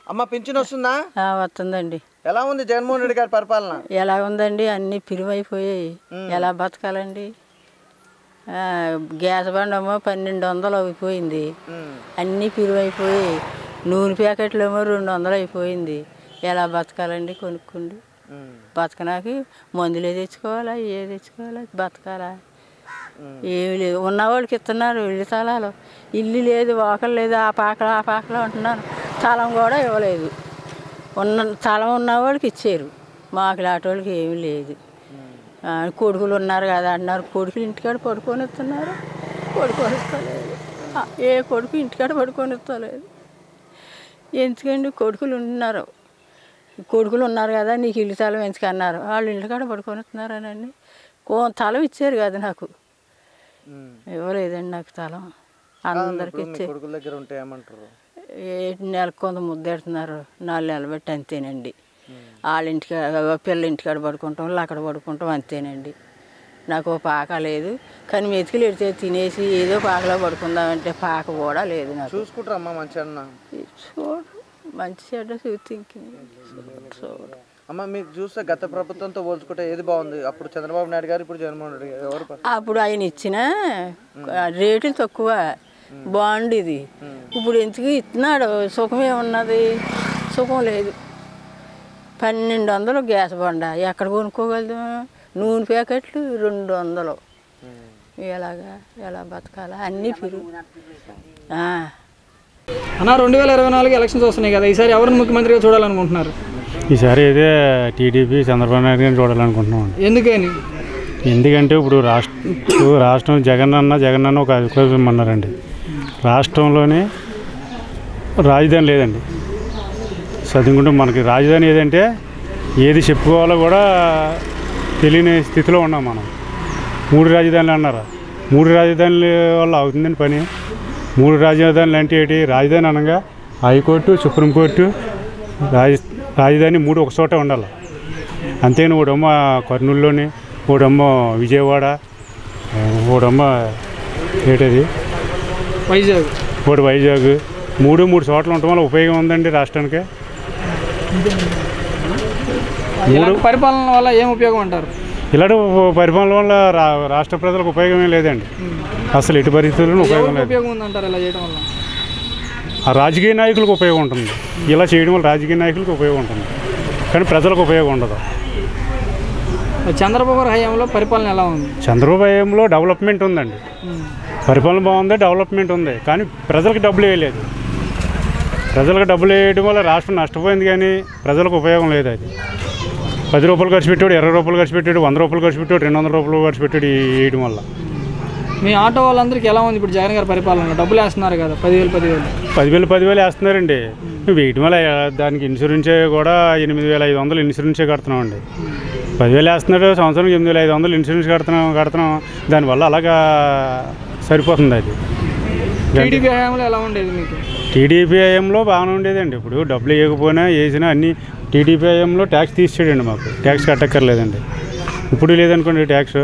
అమ్మ పింఛన్ వస్తుందా? వస్తుందండి. ఎలా ఉంది జగన్మోహన్ రెడ్డి గారి పరిపాలన? ఎలా ఉందండి, అన్నీ పిరువైపోయాయి. ఎలా బతకాలండి? గ్యాస్ బండమో 1200 అయిపోయింది, అన్నీ పిరువైపోయి. నూనె ప్యాకెట్లు ఏమో 200 అయిపోయింది. ఎలా బతకాలండి? కొనుక్కోండి. బతకనాకి మందులే తెచ్చుకోవాలా, ఏ తెచ్చుకోవాలా, బతకాలా? ఏమి లేదు. ఉన్నవాళ్ళకి ఇస్తున్నారు ఇల్లు స్థలాలు. ఇల్లు లేదు, వాకలు లేదు, ఆ పాకలో ఉంటున్నాను. స్థలం కూడా ఇవ్వలేదు. స్థలం ఉన్నవాళ్ళకి ఇచ్చారు, మాకు లాంటి ఏమీ లేదు. కొడుకులు ఉన్నారు కదా అంటున్నారు. కొడుకులు ఇంటికాడ పడుకొని ఇస్తున్నారు, పడుకొని ఇస్తలేదు. ఏ కొడుకు ఇంటికాడ పడుకొని ఇస్తలేదు. ఎందుకండి? కొడుకులు ఉన్నారు కదా, నీకు ఇల్లు స్థలం ఎందుకన్నారు. వాళ్ళు ఇంటికాడ పడుకొని ఇస్తున్నారనండి. స్థలం ఇచ్చారు కదా, నాకు ఇవ్వలేదండి. నాకు స్థలం అందరికి ఇచ్చారు. నెలకు కొంత ముద్దెడుతున్నారు, 4 నెలలు బట్టి అంతేనండి. వాళ్ళ ఇంటికాడ పిల్ల ఇంటికాడ పడుకుంటాం, వాళ్ళు అక్కడ పడుకుంటాం, అంతేనండి. నాకు పాక లేదు. కానీ మెతుకులు ఎడితే తినేసి ఏదో పాకలో పడుకుందామంటే పాక కూడా లేదు. నాకు చూసుకుంటారమ్మా మంచిగా చూడు, మంచి చెడ్డ చూస్తే చూడు. అమ్మ మీకు చూస్తే గత ప్రభుత్వంతో పోల్చుకుంటే ఏది బాగుంది? అప్పుడు చంద్రబాబు నాయుడు గారు, ఇప్పుడు జగన్మోహన్ రెడ్డి గారు, ఎవరు? అప్పుడు ఆయన ఇచ్చిన రేట్లు తక్కువ, బాగుండేది. ఇప్పుడు ఎందుకు ఇస్తున్నాడు? సుఖమే ఉన్నది, సుఖం లేదు. 1200 గ్యాస్ బండ ఎక్కడ కొనుక్కోగలదు? నూనె ప్యాకెట్లు 200. ఎలా బతకాలా? అన్నీ పిరుగు. అన్న 2024 ఎలక్షన్స్ వస్తున్నాయి కదా, ఈసారి ఎవరిని ముఖ్యమంత్రిగా చూడాలనుకుంటున్నారు? ఈసారి అయితే టీడీపీ చంద్రబాబు నాయుడు గారిని చూడాలనుకుంటున్నాం. ఎందుకని? ఎందుకంటే ఇప్పుడు రాష్ట్రం జగన్ అన్న ఒక అధికారం అన్నారండి. రాష్ట్రంలోనే రాజధాని లేదండి. చదువుకుంటే మనకి రాజధాని ఏదంటే ఏది చెప్పుకోవాలో కూడా తెలియని స్థితిలో ఉన్నాం మనం. 3 రాజధానులు అన్నారు. 3 రాజధానుల వల్ల అవుతుందని పని. 3 రాజధానులు అంటే ఏంటి? రాజధాని అనగా హైకోర్టు, సుప్రీంకోర్టు, రాజధాని 3 ఒక చోట ఉండాలి. అంతేగాని ఒకడమ్మ కర్నూలులోని, ఒకడమ్మ విజయవాడ, ఒకడమ్మ ఏంటది వైజాగ్, 3 చోట్ల ఉండటం వల్ల ఉపయోగం ఉందండి రాష్ట్రానికి? పరిపాలన వల్ల ఏం ఉపయోగం అంటారు? ఇలాంటి పరిపాలన వల్ల రాష్ట్ర ప్రజలకు ఉపయోగమే లేదండి. అసలు ఎటు పరిస్థితుల్లో ఉపయోగం లేదు. ఆ రాజకీయ నాయకులకు ఉపయోగం ఉంటుంది. ఇలా చేయడం వల్ల రాజకీయ నాయకులకు ఉపయోగం ఉంటుంది, కానీ ప్రజలకు ఉపయోగం ఉండదు. చంద్రబాబు హయాంలో పరిపాలన ఎలా ఉంది? చంద్రబాబు హయాంలో డెవలప్మెంట్ ఉందండి. పరిపాలన బాగుంది, డెవలప్మెంట్ ఉంది, కానీ ప్రజలకు డబ్బులు వేయలేదు. ప్రజలకు డబ్బులు వేయడం వల్ల రాష్ట్రం నష్టపోయింది, కానీ ప్రజలకు ఉపయోగం లేదు. అది 10 రూపాయలు ఖర్చు పెట్టాడు, 20 రూపాయలు ఖర్చు పెట్టాడు, 100 రూపాయలు ఖర్చు పెట్టాడు, 200 రూపాయలు ఖర్చు పెట్టాడు. వేయడం వల్ల మీ ఆటో వాళ్ళందరికీ ఎలా ఉంది ఇప్పుడు జగన్ గారి పరిపాలన? డబ్బులు వేస్తున్నారు కదా, 10,000 వేస్తున్నారండి. వేయడం వల్ల దానికి ఇన్సూరెన్సే కూడా 8,500 ఇన్సూరెన్సే కడుతున్నామండి. 10,000 వేస్తున్నాడు, సంవత్సరానికి 8,500 ఇన్సూరెన్స్ కడుతున్నాం. దానివల్ల అలాగా సరిపోతుంది. అది టీడీపీ హయాంలో ఎలా ఉండేది మీకు? టీడీపీ హయాంలో బాగానే ఉండేదండి. ఇప్పుడు డబ్బులు వేయకపోయినా వేసినా అన్నీ టీడీపీ హయాంలో ట్యాక్స్ తీసేయండి. మాకు ట్యాక్స్ కట్టక్కర్లేదండి. ఇప్పుడు లేదనుకోండి ట్యాక్స్.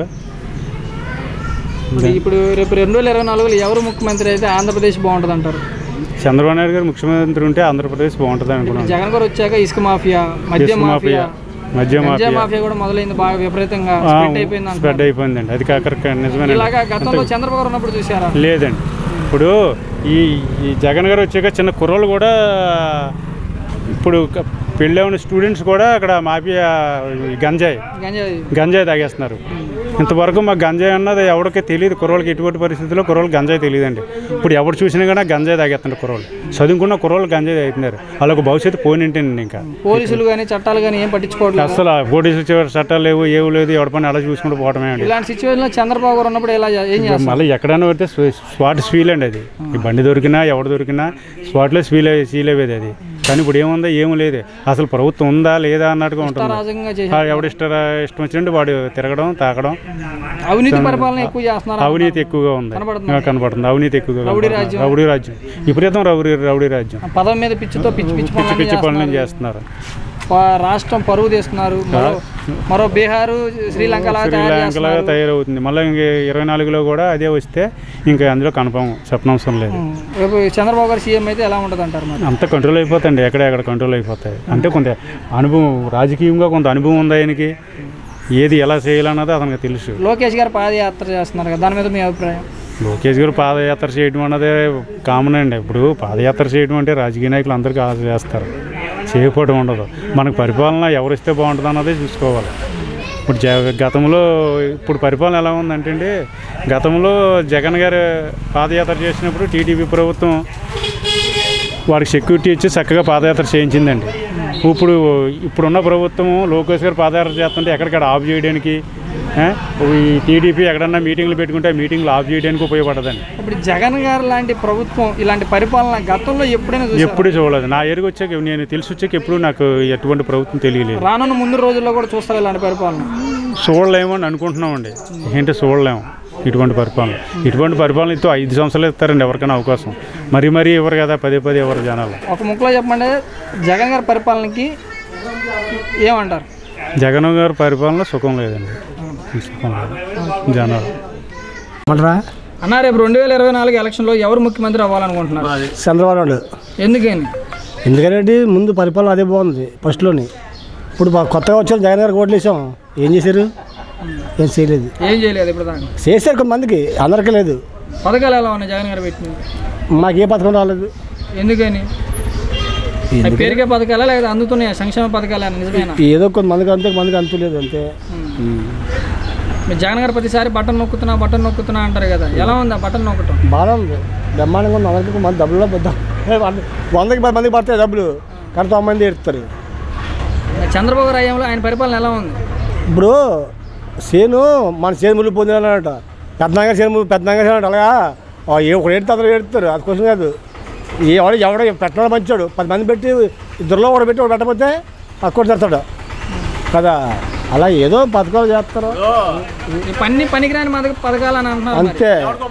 ఇప్పుడు రేపు 2024లో ఎవరు ముఖ్యమంత్రి అయితే ఆంధ్రప్రదేశ్ బాగుంటుంది అంటారు? చంద్రబాబు నాయుడు గారు ముఖ్యమంత్రి ఉంటే ఆంధ్రప్రదేశ్ బాగుంటుంది అనుకున్నాను. జగన్ గారు వచ్చాక ఇసుక మాఫియా, మద్య మాఫియా కూడా మొదలైంది, బాగా విపరీతంగా స్ప్రెడ్ అయిపోయిందండి. అది కాక నిజమే. ఇలాగా గతంలో చంద్రబాబు గారు ఉన్నప్పుడు చూసారా? లేదండి. ఇప్పుడు ఈ జగన్ గారు వచ్చాక చిన్న కుర్రోళ్ళు కూడా, ఇప్పుడు పెళ్ళి ఉన్న స్టూడెంట్స్ కూడా అక్కడ మాఫియా గంజాయి తాగేస్తున్నారు. ఇంతవరకు మాకు గంజాయి అన్నది ఎవరికి తెలియదు. కుర్రోళ్ళకి ఎటువంటి పరిస్థితుల్లో కుర్రోళ్ళు గంజాయి తెలియదండి. ఇప్పుడు ఎవరు చూసినా కానీ గంజాయి తాగేస్తున్నారు. కుర్రోళ్ళు చదువుకున్న కుర్రోళ్ళు గంజాయి తాగుతున్నారు. వాళ్ళకు భవిష్యత్తు పోయినంటేనండి. ఇంకా పోలీసులు కానీ చట్టాలు కానీ ఏం పట్టించుకోవట్లేదు. అసలు పోలీసులు చట్టాలు లేవు, ఏవి లేదు. ఎవరి పని అలా చూసుకుంటూ పోవటమే అండి. ఇలాంటి సిచ్యువేషన్లో చంద్రబాబు గారు ఉన్నప్పుడు మళ్ళీ ఎక్కడైనా పెడితే స్పాట్ స్వీల్ అండి. అది ఈ బండి దొరికినా ఎవడు దొరికినా స్పాట్లో సీల్ అయ్యేది. అది కానీ ఇప్పుడు ఏముందా? ఏమీ లేదు. అసలు ప్రభుత్వం ఉందా లేదా అన్నట్టుగా ఉంటుంది. ఇష్టం వచ్చినట్టు వాడు తిరగడం, తాకడం. అవినీతి పరిపాలన ఎక్కువ చేస్తున్నారు. అవినీతి ఎక్కువగా ఉంది, కనపడుతుంది. అవినీతి ఎక్కువగా, రౌడీ రాజ్యం, విపరీతం రౌడీ రాజ్యం. పదం మీద పిచ్చి పనులు చేస్తున్నారు. రాష్ట్రం పరువు తీస్తున్నారు. మరో బీహారు శ్రీలంకలా తయారవుతుంది. మళ్ళీ ఇంక 24లో కూడా అదే వస్తే ఇంకా అందులో కన్ఫర్మ్ చెప్పనవసరం లేదు. రేపు చంద్రబాబు గారు సీఎం అయితే ఎలా ఉంటుంది అంటారు? అంత కంట్రోల్ అయిపోతాయండి, ఎక్కడ కంట్రోల్ అయిపోతాయి. అంటే కొంత అనుభవం, రాజకీయంగా కొంత అనుభవం ఉంది ఆయనకి, ఏది ఎలా చేయాలన్నది అతనికి తెలుసు. లోకేష్ గారు పాదయాత్ర చేస్తున్నారు కదా, దాని మీద మీ అభిప్రాయం? లోకేష్ గారు పాదయాత్ర చేయడం అన్నదే కామన్ అండి. ఇప్పుడు పాదయాత్ర చేయడం అంటే రాజకీయ నాయకులు అందరికీ ఆశ చేస్తారు, చేయకపోవడం ఉండదు. మనకు పరిపాలన ఎవరిస్తే బాగుంటుంది అన్నదే చూసుకోవాలి. ఇప్పుడు గతంలో ఇప్పుడు పరిపాలన ఎలా ఉందంటే అండి, గతంలో జగన్ గారు పాదయాత్ర చేసినప్పుడు టీడీపీ ప్రభుత్వం వాడికి సెక్యూరిటీ ఇచ్చి చక్కగా పాదయాత్ర చేయించిందండి. ఇప్పుడున్న ప్రభుత్వం లోకేష్ గారు పాదయాత్ర చేస్తుంటే ఎక్కడికక్కడ ఆఫ్ చేయడానికి, ఈ టీడీపీ ఎక్కడన్నా మీటింగ్లు పెట్టుకుంటే మీటింగ్లు ఆఫ్ చేయడానికి ఉపయోగపడదండి. ఇప్పుడు జగన్ గారు లాంటి ప్రభుత్వం ఇలాంటి పరిపాలన గతంలో ఎప్పుడు చూడలేదు. నా ఎరుగు వచ్చాక, నేను తెలిసి వచ్చాక ఎప్పుడు నాకు ఎటువంటి ప్రభుత్వం తెలియలేదు. రానున్న ముందు రోజుల్లో కూడా చూస్తారు ఇలాంటి పరిపాలన? చూడలేమని అనుకుంటున్నామండి. ఏంటంటే చూడలేము ఇటువంటి పరిపాలన ఇస్తూ 5 సంవత్సరాలు ఇస్తారండి ఎవరికైనా అవకాశం. మరీ ఎవరు కదా, పదే ఎవరు జనాలు. ఒక ముక్కలో చెప్పండి, జగన్ గారి పరిపాలనకి ఏమంటారు? జగన్ గారి పరిపాలన సుఖం లేదండి, సుఖం లేదు జనాలు. అన్నా, రేపు 2024 ఎలక్షన్లో ఎవరు ముఖ్యమంత్రి అవ్వాలనుకుంటున్నారు? చంద్రబాబు నాయుడు. ఎందుకని? ముందు పరిపాలన అదే బాగుంది ఫస్ట్లోని. ఇప్పుడు కొత్తగా వచ్చారు జగన్ గారికి ఓట్లు వేసాం, ఏం చేశారు? ఏం చేయలేదు. ఇప్పుడు దాకా చేశారు కొంతమందికి, అందరికీ లేదు. పథకాలు ఎలా ఉన్నాయి జగన్ గారు పెట్టింది? మాకు ఏ పథకం రాలేదు. ఎందుకని? పేరుకే పథకాలా లేదా అందుతున్నాయా సంక్షేమ పథకాలు? నిజమేనా? ఏదో కొంతమందికి అంతే, కొంతమందికి అంతులేదు అంతే. మీరు జగన్ గారు ప్రతిసారి బటన్ నొక్కుతున్నా అంటారు కదా, ఎలా ఉంది ఆ బటన్ నొక్కటం? బాగా ఉంది, బ్రహ్మాండంగా ఉంది. అందరికీ మన డబ్బుల్లో 100కి 10 మందికి పడతాయి డబ్బులు, కానీ 9 మంది ఎడుతారు. చంద్రబాబు రాయంలో ఆయన పరిపాలన ఎలా ఉంది? ఇప్పుడు మన చేను ముళ్ళు పొందినట పెద్దగా అలాగా ఒకడు ఏడుతా అందరూ ఏడుతారు. అది కోసం కాదు, ఎవడో పెట్టడం మంచాడు. 10 మంది పెట్టి ఇద్దరులో ఒకటి పెట్టి ఒకటి పెట్టకపోతే అక్కడ తెస్తాడు కదా. అలా ఏదో పథకాలు చేస్తారు, పనికిరాని పథకాలు అని అంటున్నారు. అంతే.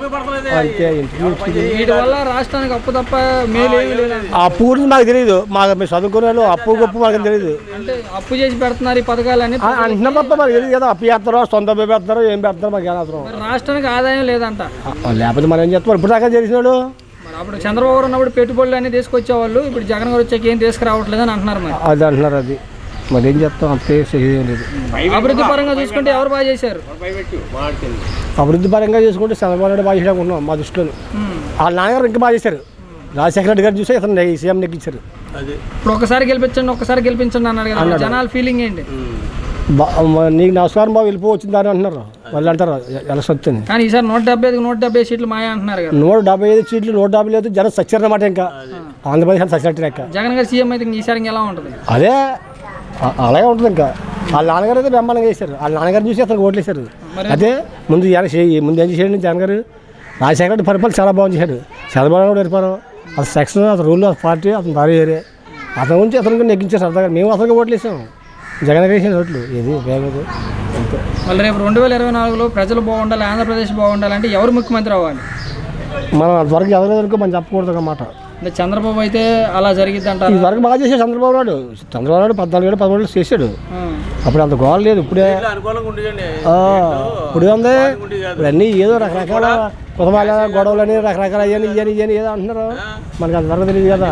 వీటి వల్ల రాష్ట్రానికి అప్పు తప్ప మేలు ఏమీ లేదు. అప్పు గురించి మాకు తెలియదు, మేము చదువుకునే వాళ్ళు అప్పు గొప్ప మాకు తెలియదు. అంటే అప్పు చేసి పెడుతున్నారు ఈ పథకాలని అంటున్నా తప్ప మాకు తెలియదు కదా. అప్పు చేస్తారో సొంత అప్పు పెడతారో ఏం పెడతారో మాకు ఏమాత్రం. రాష్ట్రానికి ఆదాయం లేదంట. లేకపోతే మనం ఏం చేస్తాం? ఇప్పుడు దాకా చేసినాడు. అప్పుడు చంద్రబాబు ఉన్నప్పుడు పెట్టుబడులు అన్ని తీసుకొచ్చేవాళ్ళు, ఇప్పుడు జగన్ గారు వచ్చాక ఏం తీసుకురావట్లేదు అని అంటున్నారు. అది అంటున్నారు. అది మరి ఏం చేస్తాం, అంతే లేదు. అభివృద్ధి పరంగా చూసుకుంటే ఎవరు బాగా చేశారు? అభివృద్ధి పరంగా చూసుకుంటే చంద్రబాబు నాయుడు బాగా చేసానుకుంటున్నాం మా దృష్టిలో. వాళ్ళ నాన్నగారు ఇంకా బాగా చేశారు. రాజశేఖర రెడ్డి గారు చూసి అతను సీఎం నెగ్గించారు. ఇప్పుడు ఒకసారి గెలిపించండి అన్నారు కదా, జనాల ఫీలింగ్ ఏంటి? నీకు నమస్కారం బాబు వెళ్ళిపోవచ్చింది అని అంటున్నారు వాళ్ళు, అంటారు ఎలక్షన్ వస్తుంది. కానీ ఈసారి 170 సీట్లు మాయా అంటున్నారు కదా. 175 సీట్లు 150 లేదు, జనం సచ్చారన్నమాట. ఇంకా ఆంధ్రప్రదేశ్ సచ్చినట్టు లెక్క. జగన్ గారు సీఎం అయితే ఈసారి ఎలా ఉంటుంది? అదే అలాగే ఉంటుంది. ఇంకా వాళ్ళ నాన్నగారు అయితే బ్రహ్మాండంగా చేశారు. వాళ్ళ నాన్నగారు చూసి అతను ఓట్లు వేశారు. అదే ముందు ఏం చేశాడు జగన్ గారు? రాజశేఖర రెడ్డి పరిపాలన చాలా బాగుంది చేశాడు. చంద్రబాబు నాయుడు పరిపాలన, అతను సెక్షన్, అతను రూల్ ఆఫ్ పార్టీ, అతను భారీ వేరే. అతని గురించి అతనికి నెగ్గించారు సరదాగా. మేము అతనికి ఓట్లు వేసాం, జగన్ గారు వేసిన ఓట్లు. ఇది వేగదు అంతే. మళ్ళీ రేపు 2024లో ప్రజలు బాగుండాలి, ఆంధ్రప్రదేశ్ బాగుండాలంటే ఎవరు ముఖ్యమంత్రి అవ్వాలి? మనం అంతవరకు ఎవరికో మనం చెప్పకూడదు అన్నమాట. అంటే చంద్రబాబు అయితే అలా జరిగిద్ది అంటారు. ఇదివరకు బాగా చేశాడు చంద్రబాబు నాయుడు. 14 ఏళ్ళు 13 చేశాడు. అప్పుడు అంత గోడ లేదు. ఇప్పుడే ఇప్పుడు ఉంది. ఇప్పుడు అన్నీ ఏదో రకరకాల కుటుంబాల గొడవలని రకరకాల ఇయ్యని ఏదో అంటున్నారు. మనకి అంతవరకు తెలియదు కదా.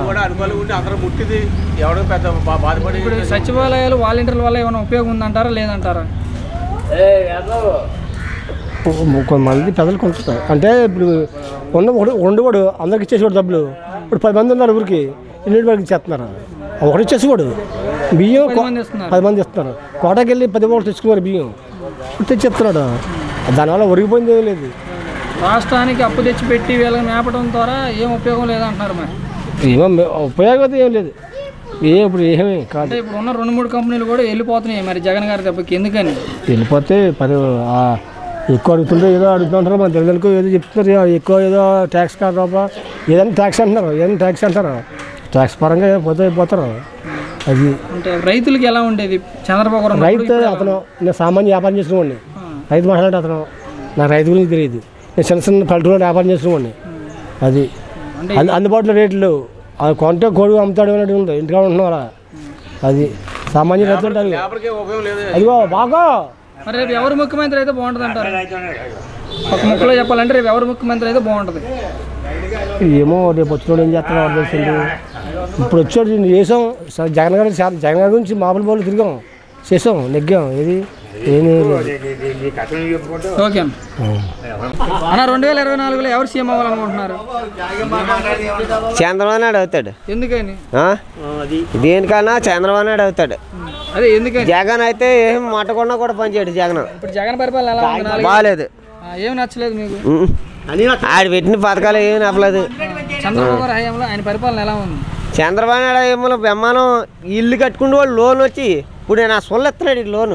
ఇప్పుడు సచివాలయాలు వాలంటీర్ల వల్ల ఏమైనా ఉపయోగం ఉందంటారా లేదంటారా? కొంతమంది పెద్దలకు ఉంచుతారు. అంటే ఇప్పుడు ఉండవాడు అందరికి ఇచ్చేసేవాడు డబ్బులు. ఇప్పుడు 10 మంది ఉన్నారు ఊరికి, ఇన్నిటి వరకు ఇచ్చేస్తున్నారు. ఒకటి ఇచ్చేసేవాడు. బియ్యం 10 మంది ఇస్తున్నారు. కోటకి వెళ్ళి 10 ఒకటి తెచ్చుకున్నారు బియ్యం, ఇప్పుడు తెచ్చిస్తున్నాడు. దానివల్ల ఒరిగిపోయింది ఏమీ లేదు. రాష్ట్రానికి అప్పు తెచ్చి పెట్టి వీళ్ళని మేపడం ద్వారా ఏం ఉపయోగం లేదంటున్నారు. మరి ఏమో ఉపయోగం ఏం లేదు. ఇప్పుడు ఏమీ కాదు. ఇప్పుడు ఉన్న 2-3 కంపెనీలు కూడా వెళ్ళిపోతున్నాయి మరి జగన్ గారి దెబ్బకి. ఎందుకని వెళ్ళిపోతే ఎక్కువ అడుగుతుంటే ఏదో అడుగుతుంటారు. మన తెలుగులకు ఏదో చెప్తున్నారు. ఎక్కువ ఏదో ట్యాక్స్ కాదు ఏదైనా ట్యాక్స్ అంటున్నారు. ఏదైనా ట్యాక్స్ అంటారు. ట్యాక్స్ పరంగా పోతారు. అది అంటే రైతులకి ఎలా ఉండేది చంద్రబాబు? రైతు అతను నేను సామాన్య వ్యాపారం చేసుకున్నాండి. రైతు మాట్లాడే అతను నాకు రైతు గురించి తెలియదు. నేను చిన్న పల్లెటూరులో వ్యాపారం చేసుకున్నాండి. అది అందుబాటులో రేట్లు కొంటే కోడి అమ్ముతాడు అనేది ఉంది. ఇంటికాడ ఉంటున్నాం అలా. అది సామాన్య రైతులు ఉంటారు అదిగో బాగా. మరి రేపు ఎవరు ముఖ్యమంత్రి అయితే బాగుంటుంది అంటారు? ఒక ముక్కలో చెప్పాలంటే రేపు ఎవరు ముఖ్యమంత్రి అయితే బాగుంటుంది? ఏమో రేపు వచ్చినోడు ఏం చేస్తాడో ఎవరు తెలిసింది. ఇప్పుడు వచ్చాడు చేసాం జగన్ గారి గురించి మామూలు బోళ్ళు తిరిగాం చేసాం నెగ్గాం. ఏది ఏమీ ఓకే అన్న 2024లో ఎవరు సీఎం అవ్వాలనుకుంటున్నారు? చంద్రబాబు నాయుడు అవుతాడు. ఎందుకని? దేనికన్నా చంద్రబాబు నాయుడు అవుతాడు. అదే ఎందుకని? జగన్ అయితే ఏం మట్టకుండా కూడా పనిచేయడు. జగన్ ఇప్పుడు జగన్ పరిపాలన ఎలా ఉంది? బాగాలేదు. ఏమి నచ్చలేదు మీకు? ఆడు పెట్టిన పథకాలు ఏమి నప్పలేదు. చంద్రబాబు గారి హయాంలో ఆయన పరిపాలన ఎలా ఉంది? చంద్రబాబు నాయుడు ఏమో బ్రహ్మానం ఇల్లు కట్టుకుంటే వాళ్ళు లోన్ వచ్చి ఇప్పుడు నా సొల్లు ఎత్తున్నాడు లోను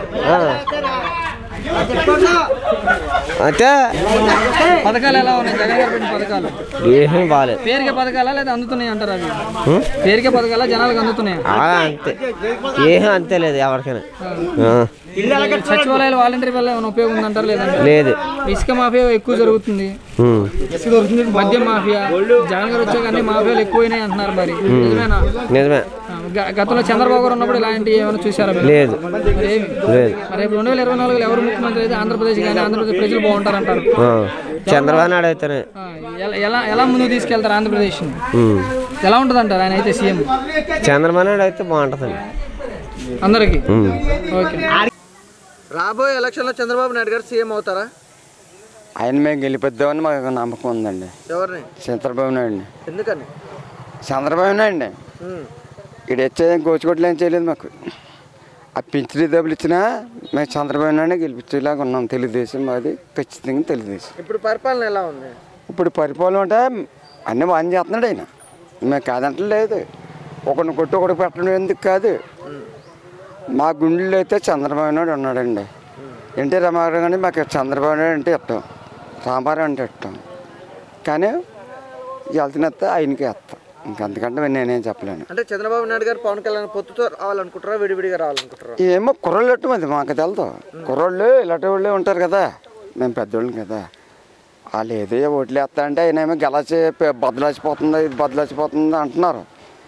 అంటే పథకాలు ఎలా ఉన్నాయి? జగన్ గారు పెట్టిన పథకాలు ఏమీ బాగాలేదు. పేరుకే పథకాలా లేదా అందుతున్నాయి అంటారు? అవి పేరుకే పథకాలా జనాలకు అందుతున్నాయి? అంతే ఏమీ అంతే లేదు ఎవరికైనా. సచివాలయాలు వాలంటీర్ వల్ల ఏమైనా ఉపయోగం ఉందంటారు? లేదంటే లేదు. ఇసుక మాఫియా ఎక్కువ జరుగుతుంది, మద్యం మాఫియా. జగన్ గారు వచ్చాక అన్ని మాఫియాలు ఎక్కువైనాయి అంటున్నారు. మరి నిజమేనా? నిజమే. గతంలో చంద్రబాబు గారు ఉన్నప్పుడు ఇలాంటివి ఏమైనా చూసారా? లేదు. మరి 2024లో ఎవరు ముఖ్యమంత్రి అయితే ఆంధ్రప్రదేశ్ కానీ ఆంధ్రప్రదేశ్ ప్రజలు బాగుంటారంటారు? చంద్రబాబు నాయుడు అయితేనే. ఎలా ముందుకు తీసుకెళ్తారు ఆంధ్రప్రదేశ్? ఎలా ఉంటుంది అంటారు ఆయన అయితే సీఎం? చంద్రబాబు నాయుడు అయితే బాగుంటుందండి అందరికి. ఓకే. రాబోయే ఎలక్షన్లో చంద్రబాబు నాయుడు గారు సీఎం అవుతారా? ఆయన మేము గెలిపిద్దామని మాకు నమ్మకం ఉందండి. ఎవరిని? చంద్రబాబు నాయుడిని. ఎందుకని? చంద్రబాబు నాయుడిని ఇక్కడ వచ్చేది గోచుకోట్లు ఏం చేయలేదు మాకు. ఆ పింఛనీ డబ్బులు ఇచ్చినా మేము చంద్రబాబు నాయుడిని గెలిపించేలాగా ఉన్నాం. తెలుగుదేశం మాది ఖచ్చితంగా తెలుగుదేశం. ఇప్పుడు పరిపాలన ఎలా ఉంది? ఇప్పుడు పరిపాలన అంటే అన్నీ బాగా చేస్తున్నాడు ఆయన. మేము కాదంటే లేదు. ఒకరిని కొట్టి ఒకటి పెట్టడం ఎందుకు కాదు. మా గుండెల్లో అయితే చంద్రబాబు నాయుడు ఉన్నాడండి. ఎన్టీ రామారావు కానీ మాకు చంద్రబాబు నాయుడు అంటే ఇష్టం, రామారావు అంటే ఇష్టం. కానీ వెళ్తున్నస్తే ఆయనకి వేస్తాం. ఇంకంతకంటే నేనేం చెప్పలేను. అంటే చంద్రబాబు నాయుడు గారు పవన్ కళ్యాణ్ పొత్తుతో రావాలనుకుంటారా, విడివిడిగా రావాలనుకుంటారా? ఏమో కుర్రోళ్ళు ఎట్టు మంది మాకు తెలుదు. కుర్రోళ్ళు ఇలాంటి వాళ్ళే ఉంటారు కదా, మేము పెద్దోళ్ళం కదా. వాళ్ళు ఏదో ఓట్లు వేస్తా అంటే ఆయన ఏమో గెలచి బద్దలాచిపోతుంది, ఇది బద్దలాచిపోతుంది అంటున్నారు.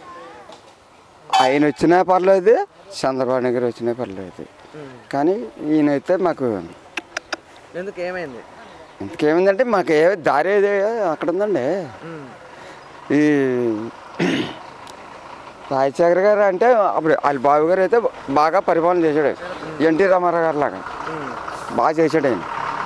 ఆయన వచ్చినా పర్లేదు, చంద్రబాబు నాయుడు గారు వచ్చినా పర్లేదు. కానీ ఈయనైతే మాకు ఎందుకు ఏమైంది? ఇంకేమైందంటే మాకు ఏ దారి ఏది అక్కడ ఉందండి. ఈ రాజశేఖర్ గారు అంటే అప్పుడు వాళ్ళ బాబు గారు అయితే బాగా పరిపాలన చేశాడు. ఎన్టీ రామారావు గారు లాగా బాగా చేశాడు ఆయన.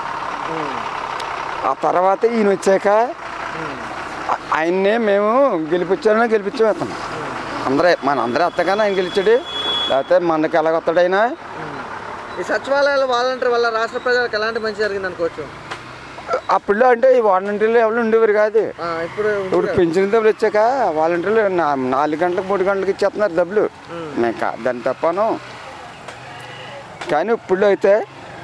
ఆ తర్వాత ఈయన వచ్చాక ఆయన్నే మేము గెలిపించాం. అందరూ అత్తగానే ఆయన గెలిచాడు. లేకపోతే మనకి ఎలాగొస్తాడు ఆయన. ఈ సచివాలయాల వాలంటీర్ వల్ల రాష్ట్ర ప్రజలకు ఎలాంటి మంచి జరిగింది అనుకోవచ్చు? అప్పుడు అంటే ఈ వాలంటీర్లు ఎవరు ఉండేవారు కాదు. ఇప్పుడు పెన్షన్ డబ్బులు వచ్చాక వాలంటీర్లు 4 గంటలకు 3 గంటలకు ఇచ్చేస్తున్నారు డబ్బులు. నేను దాన్ని తప్పను. కానీ ఇప్పుడు అయితే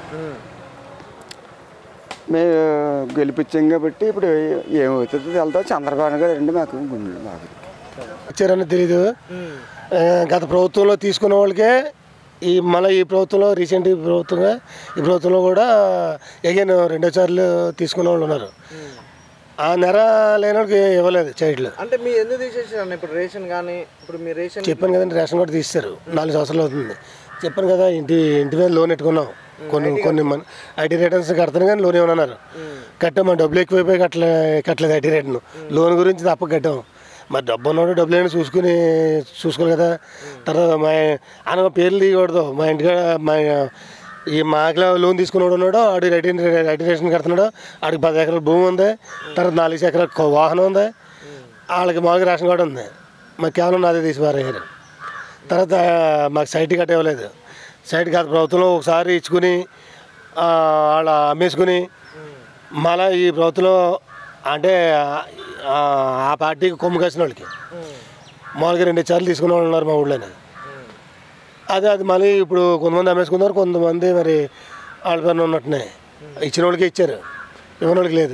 మేము గెలిపించాం కాబట్టి ఇప్పుడు ఏమవుతుందో వెళ్తాం. చంద్రబాబు గారు రండి మాకు గుండెలు బాగా వచ్చారని తెలీదు. గత ప్రభుత్వంలో తీసుకున్న వాళ్ళకే మళ్ళీ ఈ ప్రభుత్వంలో రీసెంట్ ఈ ప్రభుత్వంలో కూడా ఎగైన్ 2 సార్లు తీసుకున్న వాళ్ళు ఉన్నారు. ఆ నెర లేని వాళ్ళకి ఇవ్వలేదు చైల్డ్లు. అంటే మీ ఎందుకు తీసేసారు? ఇప్పుడు రేషన్ కానీ ఇప్పుడు మీ రేషన్ చెప్పాను కదండి, రేషన్ కూడా తీస్తారు. 4 సంవత్సరాలు అవుతుంది. చెప్పాను కదా, ఇంటి మీద లోన్ పెట్టుకున్నాం. కొన్ని ఐటీ రిటర్న్స్ కడతాను కానీ లోన్ ఏమన్నారు కట్టాం. మా డబ్బులు ఎక్కువైపోయి కట్టలేదు ఐటీ రేట్ను. లోన్ గురించి తప్ప కట్టాం. మరి డబ్బు ఉన్నాడు డబ్బులు అయినా చూసుకోవాలి కదా. తర్వాత ఆయన పేర్లు తీయకూడదు. మా ఇంటికాడ మాకు లోన్ తీసుకున్నాడు ఉన్నాడు, ఆడు ఐటీ రేషన్ కడుతున్నాడు. ఆడికి 10 ఎకరాల భూమి ఉంది, తర్వాత 4 ఎకరాల వాహనం ఉంది. వాళ్ళకి మాకు రేషన్ కార్డు ఉంది. మాకు కేవలం నాదే తీసి పారేయారు. తర్వాత మాకు సైట్ కట్ట ఇవ్వలేదు. సైట్ గత ప్రభుత్వంలో ఒకసారి ఇచ్చుకుని వాళ్ళు అమ్మేసుకుని మళ్ళీ ఈ ప్రభుత్వంలో అంటే ఆ పార్టీకి కొమ్ము కాసిన వాళ్ళకి మామూలుగా 2 సార్లు తీసుకునే వాళ్ళు ఉన్నారు మా ఊళ్ళోనే. అది మళ్ళీ ఇప్పుడు కొంతమంది అమ్మేసుకున్నారు, కొంతమంది మరి వాళ్ళ పైన ఉన్నట్టునే ఇచ్చిన వాళ్ళకి ఇచ్చారు, ఇవ్వని వాళ్ళకి లేదు.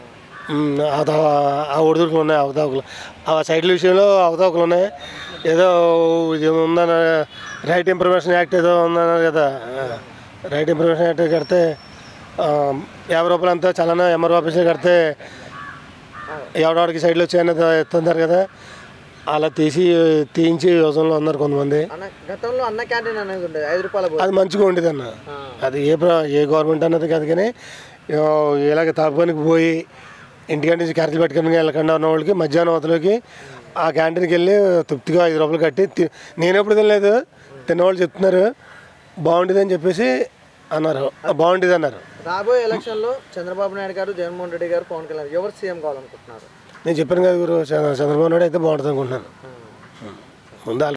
ఆ ఒడిదుడుకులు ఉన్నాయి, అవతావకులు. ఆ సైట్ల విషయంలో అవతావకులు ఉన్నాయి. ఏదో ఉందన్న రైట్ ఇన్ఫర్మేషన్ యాక్ట్ ఏదో ఉందన్నారు కదా. రైట్ ఇన్ఫర్మేషన్ యాక్ట్ కడితే 50 రూపాయలు అంతా చలన ఎంఆర్ఓ ఆఫీస్లో కడితే ఎవడవాడికి సైడ్లో వచ్చాయని ఎత్తున్నారు కదా. అలా తీయించి యోజనలో ఉన్నారు కొంతమంది. గతంలో అన్న క్యాంటీన్ అనేది ఉండేది 5 రూపాయల అది మంచిగా ఉండేది అన్న. అది ఏ గవర్నమెంట్ అన్నది కాదు కానీ ఇలాగ తాపనికి పోయి ఇంటికాడి నుంచి క్యారెట్లు పెట్టుకుని వెళ్ళకుండా ఉన్న వాళ్ళకి మధ్యాహ్నం అవతలకి ఆ క్యాంటీన్కి వెళ్ళి తృప్తిగా 5 రూపాయలు కట్టి నేను ఎప్పుడు తినలేదు, తిన్నవాళ్ళు చెప్తున్నారు బాగుంటుంది అని చెప్పేసి అన్నారు. బాగుంటుంది అన్నారు. రాబోయే ఎలక్షన్లో చంద్రబాబు నాయుడు గారు, జగన్మోహన్ రెడ్డి గారు, పవన్ కళ్యాణ్ ఎవరు సీఎం కావాలనుకుంటున్నారు? నేను చెప్పాను కదా గురు, చంద్రబాబు నాయుడు అయితే బాగుంటుంది అనుకుంటున్నాను. ముందు